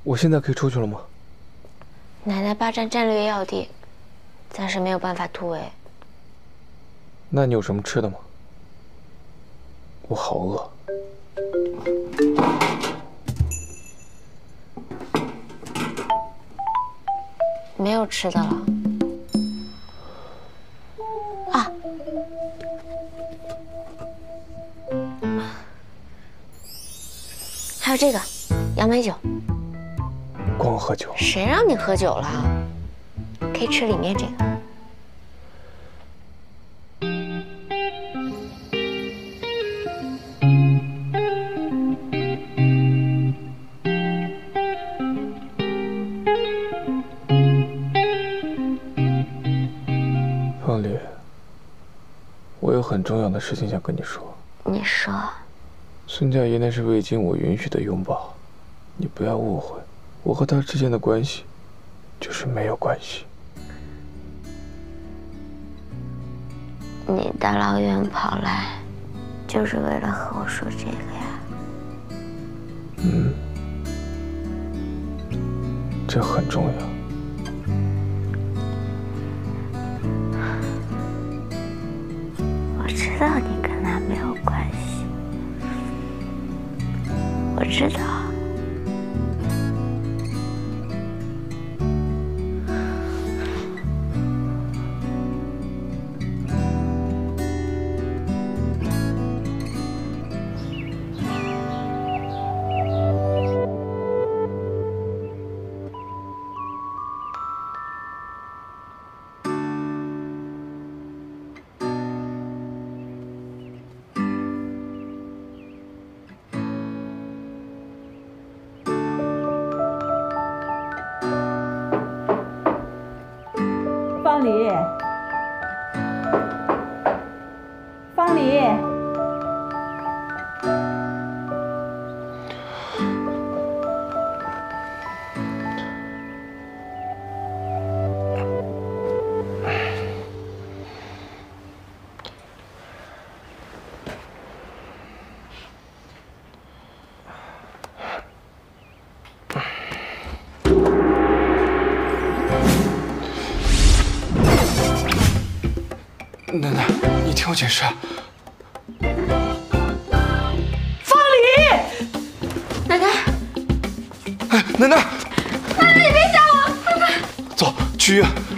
我现在可以出去了吗？ 奶奶霸占战略要地，暂时没有办法突围。 那你有什么吃的吗？我好饿。 没有吃的了。啊！还有这个杨梅酒。 光喝酒？ 谁让你喝酒了？可以吃里面这个。 方丽，我有很重要的事情想跟你说。 你说。 孙家爷那是未经我允许的拥抱，你不要误会，我和他之间的关系就是没有关系。 你大老远跑来，就是为了和我说这个呀？ 嗯，这很重要。 我知道你跟他没有关系，我知道。 方离，方离， 奶奶，你听我解释。 方离， 奶奶， 哎，奶奶， 奶奶，你别吓我！奶奶， 走，去医院。